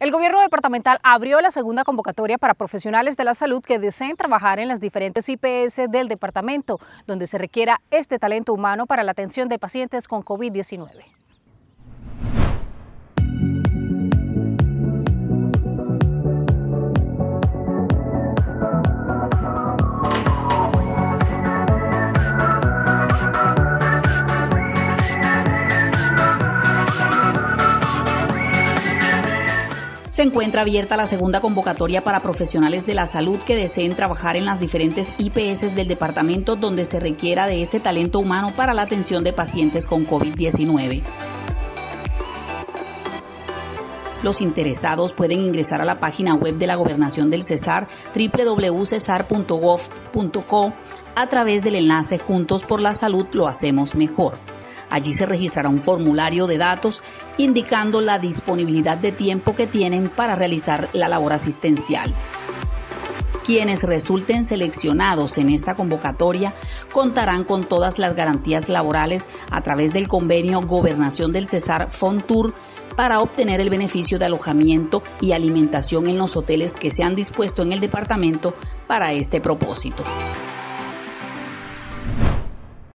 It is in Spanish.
El gobierno departamental abrió la segunda convocatoria para profesionales de la salud que deseen trabajar en las diferentes IPS del departamento, donde se requiera este talento humano para la atención de pacientes con COVID-19. Se encuentra abierta la segunda convocatoria para profesionales de la salud que deseen trabajar en las diferentes IPS del departamento donde se requiera de este talento humano para la atención de pacientes con COVID-19. Los interesados pueden ingresar a la página web de la Gobernación del Cesar, www.cesar.gov.co, a través del enlace Juntos por la Salud lo hacemos mejor. Allí se registrará un formulario de datos indicando la disponibilidad de tiempo que tienen para realizar la labor asistencial. Quienes resulten seleccionados en esta convocatoria contarán con todas las garantías laborales a través del convenio Gobernación del Cesar Fontur para obtener el beneficio de alojamiento y alimentación en los hoteles que se han dispuesto en el departamento para este propósito.